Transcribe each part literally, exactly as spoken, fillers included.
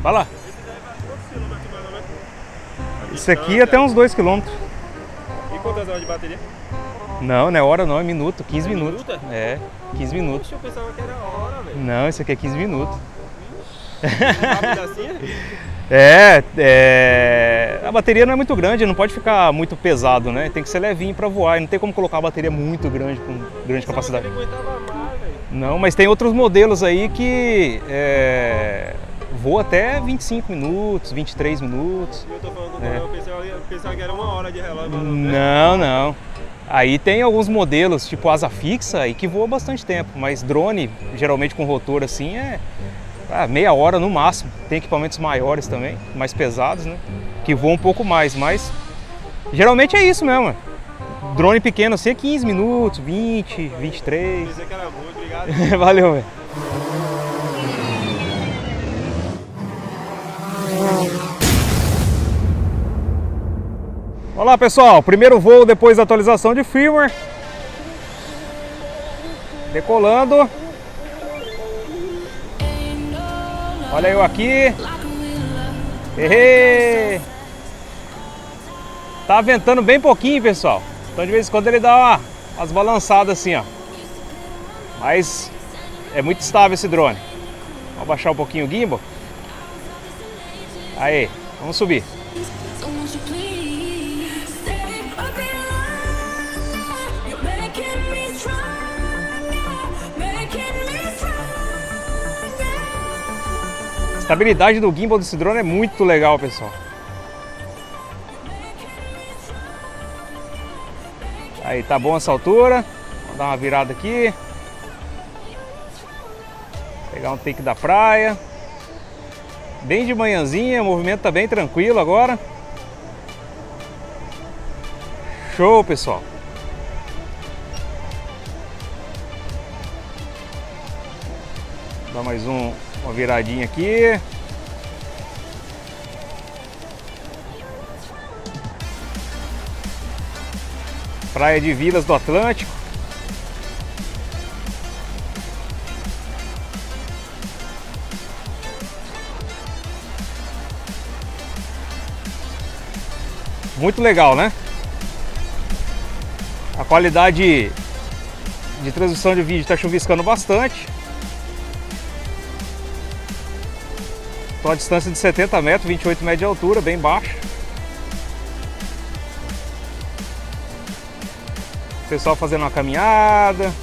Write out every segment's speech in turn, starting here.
Vai lá. Esse daí vai quantos quilômetros mais ou menos? Isso aqui até uns dois quilômetros. E quantas horas de bateria? Não, não é hora não, é minuto, quinze É minutos. minuto, É, quinze minutos. Poxa, eu pensava que era hora, velho. Não, isso aqui é quinze minutos. Rápido assim? É, é, a bateria não é muito grande, não pode ficar muito pesado, né? Tem que ser levinho para voar, não tem como colocar a bateria muito grande, com grande capacidade. Ele aguentava mais, velho. Não, mas tem outros modelos aí que é, voa até vinte e cinco minutos, vinte e três minutos. Eu tô falando, É. eu pensava, eu pensava que era uma hora de relógio. mas não, né? Não, não. Aí tem alguns modelos, tipo asa fixa, aí que voa bastante tempo, mas drone, geralmente com rotor assim, é ah, meia hora no máximo. Tem equipamentos maiores também, mais pesados, né? Que voam um pouco mais, mas geralmente é isso mesmo. Drone pequeno assim é quinze minutos, vinte, vinte e três. Pensei que era muito, obrigado. Valeu, velho. Olá pessoal, primeiro voo depois da atualização de firmware. Decolando. Olha eu aqui. Ehe. Tá ventando bem pouquinho, pessoal. Então de vez em quando ele dá uma, umas balançadas assim, ó. Mas é muito estável esse drone. Vamos baixar um pouquinho o gimbal. Aí, vamos subir. A estabilidade do gimbal desse drone é muito legal, pessoal. Aí, tá bom essa altura. Vamos dar uma virada aqui. Pegar um take da praia. Bem de manhãzinha, o movimento tá bem tranquilo agora. Show, pessoal. Dá mais um, uma viradinha aqui. Praia de Vilas do Atlântico. Muito legal, né? A qualidade de transmissão de vídeo está chuviscando bastante. Estou a distância de setenta metros, vinte e oito metros de altura, bem baixo. O pessoal fazendo uma caminhada.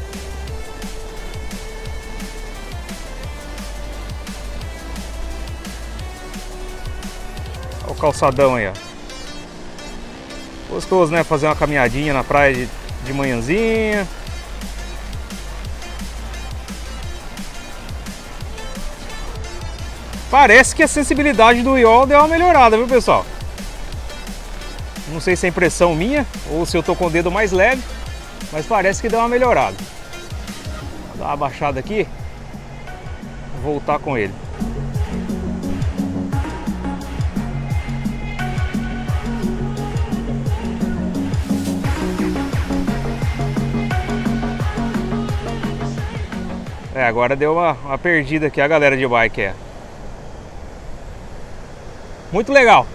Olha o calçadão aí, ó. Gostoso, né? Fazer uma caminhadinha na praia de, de manhãzinha. Parece que a sensibilidade do I O deu uma melhorada, viu, pessoal? Não sei se é impressão minha ou se eu tô com o dedo mais leve, mas parece que deu uma melhorada. Vou dar uma baixada aqui. Voltar com ele. É, agora deu uma, uma perdida aqui a galera de bike, é. Muito legal.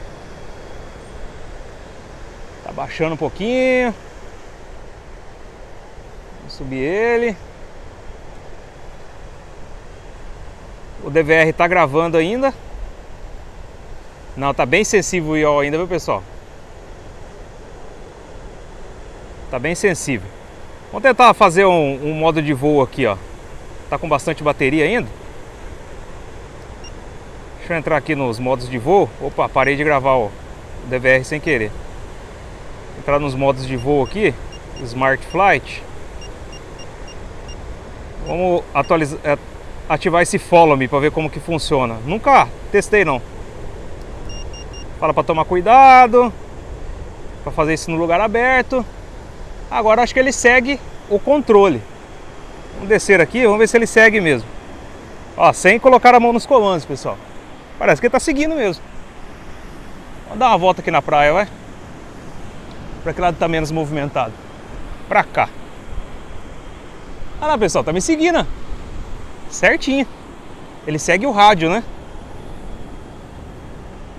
Tá baixando um pouquinho. Vou subir ele. O D V R tá gravando ainda. Não, tá bem sensível o I O ainda, viu, pessoal? Tá bem sensível. Vamos tentar fazer um, um modo de voo aqui, ó. Tá com bastante bateria ainda. Deixa eu entrar aqui nos modos de voo. Opa, parei de gravar o D V R sem querer. Entrar nos modos de voo aqui. Smart Flight. Vamos atualizar, ativar esse Follow Me para ver como que funciona. Nunca testei não. Fala para tomar cuidado, para fazer isso no lugar aberto. Agora acho que ele segue o controle. Vamos descer aqui, vamos ver se ele segue mesmo. Ó, sem colocar a mão nos comandos, pessoal. Parece que ele tá seguindo mesmo. Vamos dar uma volta aqui na praia, vai. Para que lado tá menos movimentado? Pra cá. Olha lá, pessoal, tá me seguindo. Certinho. Ele segue o rádio, né?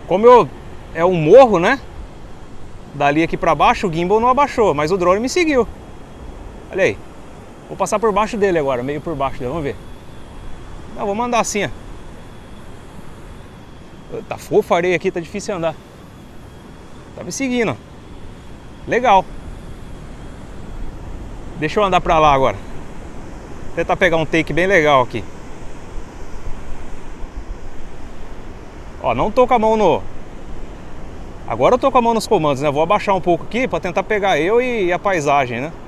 Como eu é um morro, né? Dali aqui pra baixo o gimbal não abaixou, mas o drone me seguiu. Olha aí. Vou passar por baixo dele agora, meio por baixo dele, vamos ver. Não, vou mandar assim, ó. Tá fofo a areia aqui, tá difícil andar. Tá me seguindo, ó. Legal. Deixa eu andar pra lá agora. Tentar pegar um take bem legal aqui. Ó, não tô com a mão no... Agora eu tô com a mão nos comandos, né? Vou abaixar um pouco aqui pra tentar pegar eu e a paisagem, né?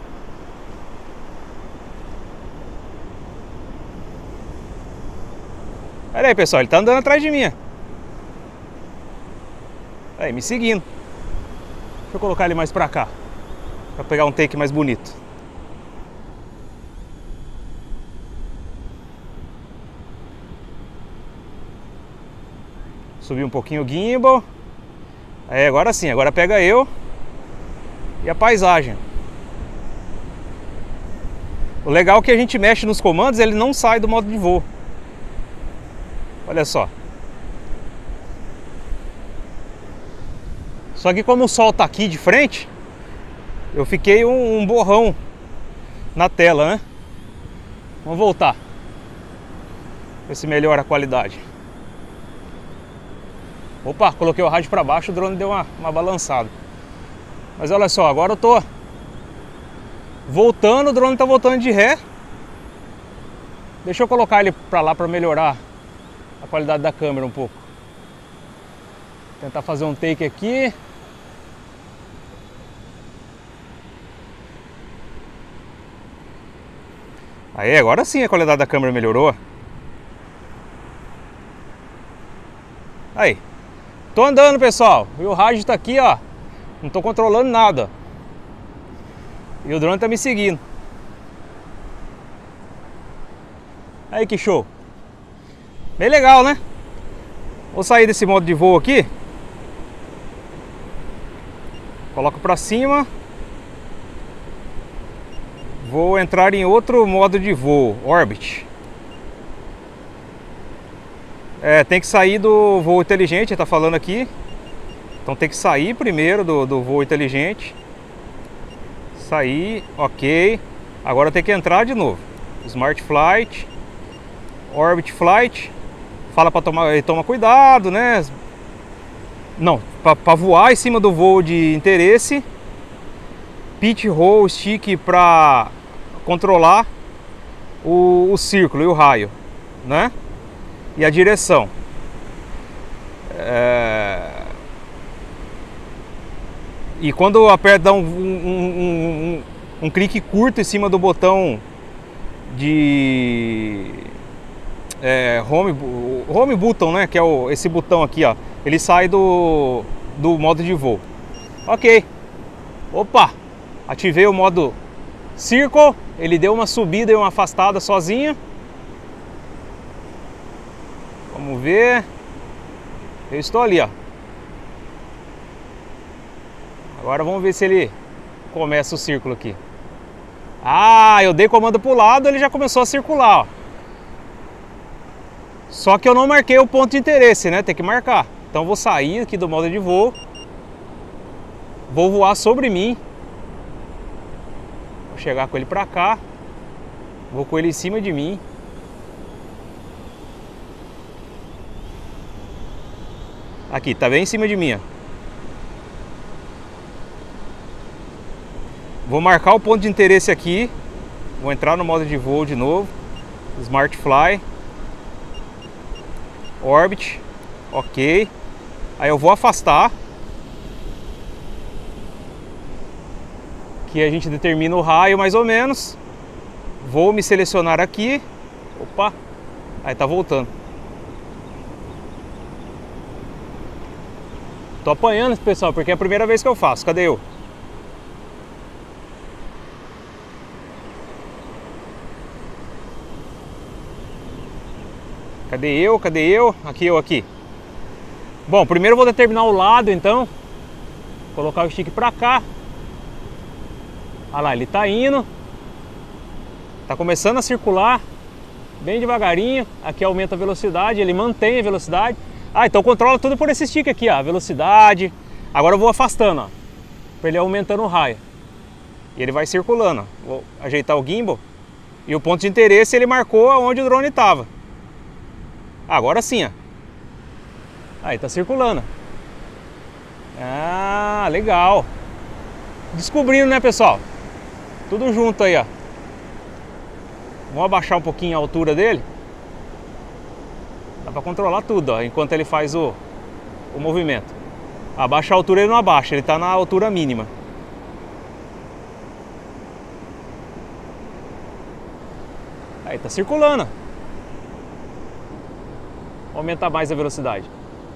Olha aí, pessoal, ele tá andando atrás de mim. Aí, me seguindo. Deixa eu colocar ele mais pra cá, pra pegar um take mais bonito. Subir um pouquinho o gimbal. Aí, agora sim, agora pega eu e a paisagem. O legal é que a gente mexe nos comandos, ele não sai do modo de voo. Olha só. Só que como o sol tá aqui de frente, eu fiquei um, um borrão na tela, né? Vamos voltar. Ver se melhora a qualidade. Opa, coloquei o rádio para baixo, o drone deu uma, uma balançada. Mas olha só, agora eu tô voltando, o drone tá voltando de ré. Deixa eu colocar ele para lá para melhorar a qualidade da câmera um pouco. Tentar fazer um take aqui. Aí, agora sim a qualidade da câmera melhorou. Aí. Tô andando, pessoal. E o rádio tá aqui, ó. Não tô controlando nada. E o drone tá me seguindo. Aí, que show. Bem legal, né? Vou sair desse modo de voo aqui. Coloco pra cima. Vou entrar em outro modo de voo, Orbit. É, tem que sair do voo inteligente, tá falando aqui. Então tem que sair primeiro do, do voo inteligente. Sair, ok. Agora tem que entrar de novo. Smart Flight, Orbit Flight. Fala para tomar, ele toma cuidado, né? Não, para voar em cima do voo de interesse. Pitch roll stick para controlar o, o círculo e o raio, né? E a direção. É... E quando aperta, dá um, um, um, um, um clique curto em cima do botão de é, home, home button, né? Que é o, esse botão aqui, ó. Ele sai do, do modo de voo. Ok. Opa! Ativei o modo Circle. Ele deu uma subida e uma afastada sozinho. Vamos ver. Eu estou ali, ó. Agora vamos ver se ele começa o círculo aqui. Ah, eu dei comando pro lado, ele já começou a circular, ó. Só que eu não marquei o ponto de interesse, né? Tem que marcar. Então eu vou sair aqui do modo de voo. Vou voar sobre mim. Vou chegar com ele pra cá. Vou com ele em cima de mim. Aqui, tá bem em cima de mim, ó. Vou marcar o ponto de interesse aqui. Vou entrar no modo de voo de novo. Smart Fly. Orbit. Ok. Aí eu vou afastar. Aqui a gente determina o raio mais ou menos. Vou me selecionar aqui. Opa. Aí tá voltando. Tô apanhando, pessoal, porque é a primeira vez que eu faço. Cadê eu? Cadê eu? Cadê eu? Aqui, eu aqui. Bom, primeiro eu vou determinar o lado, então. Colocar o stick pra cá. Olha lá, ele tá indo. Tá começando a circular bem devagarinho. Aqui aumenta a velocidade, ele mantém a velocidade. Ah, então controla tudo por esse stick aqui, ó, a velocidade. Agora eu vou afastando, ó, para ele aumentando o raio. E ele vai circulando, ó. Vou ajeitar o gimbal. E o ponto de interesse ele marcou onde o drone estava. Agora sim, ó. Aí tá circulando. Ah, legal. Descobrindo, né, pessoal? Tudo junto aí, ó. Vamos abaixar um pouquinho a altura dele. Dá pra controlar tudo, ó, enquanto ele faz o, o movimento. Abaixa a altura, ele não abaixa, ele tá na altura mínima. Aí tá circulando. Vou aumentar mais a velocidade.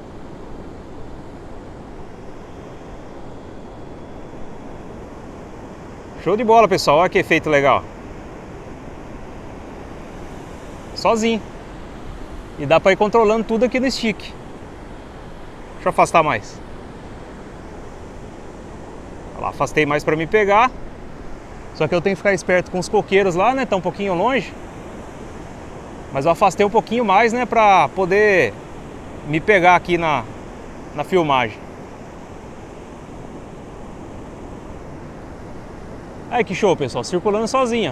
Show de bola, pessoal. Olha que efeito legal. Sozinho. E dá para ir controlando tudo aqui no stick. Deixa eu afastar mais. Olha lá, afastei mais para me pegar. Só que eu tenho que ficar esperto com os coqueiros lá, né? Tá um pouquinho longe. Mas eu afastei um pouquinho mais, né? Para poder me pegar aqui na, na filmagem. Aí que show, pessoal. Circulando sozinha.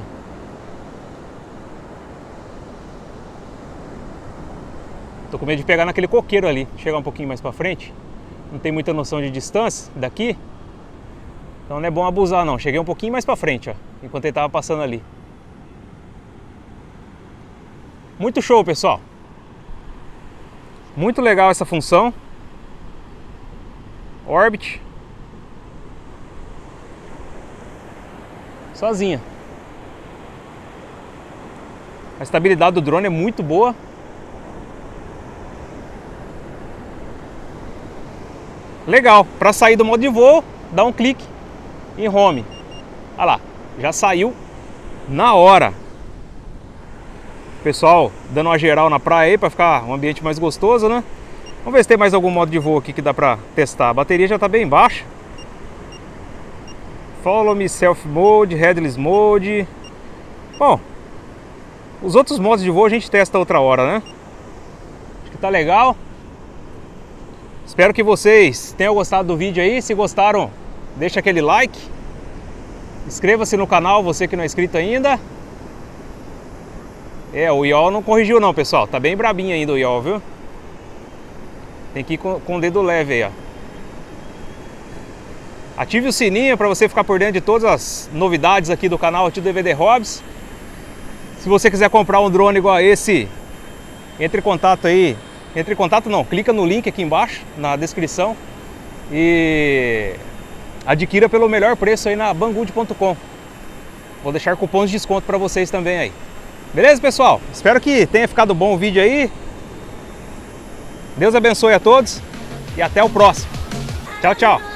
Tô com medo de pegar naquele coqueiro ali. Chegar um pouquinho mais pra frente. Não tem muita noção de distância daqui. Então não é bom abusar não. Cheguei um pouquinho mais pra frente, ó. Enquanto ele tava passando ali. Muito show, pessoal. Muito legal essa função. Orbit. Sozinha. A estabilidade do drone é muito boa. Legal. Para sair do modo de voo, dá um clique em home. Olha lá, já saiu na hora. Pessoal, dando uma geral na praia aí para ficar um ambiente mais gostoso, né? Vamos ver se tem mais algum modo de voo aqui que dá para testar. A bateria já está bem baixa. Follow Me, Self Mode, Headless Mode. Bom, os outros modos de voo a gente testa outra hora, né? Acho que tá legal. Espero que vocês tenham gostado do vídeo aí. Se gostaram, deixa aquele like. Inscreva-se no canal, você que não é inscrito ainda. É, o I O não corrigiu não, pessoal. Tá bem brabinho ainda o I O, viu? Tem que ir com, com o dedo leve aí, ó. Ative o sininho para você ficar por dentro de todas as novidades aqui do canal Tio D V D Hobbies. Se você quiser comprar um drone igual a esse, entre em contato aí. Entre em contato não, clica no link aqui embaixo, na descrição. E adquira pelo melhor preço aí na banggood ponto com. Vou deixar cupons de desconto para vocês também aí. Beleza, pessoal? Espero que tenha ficado bom o vídeo aí. Deus abençoe a todos e até o próximo. Tchau, tchau.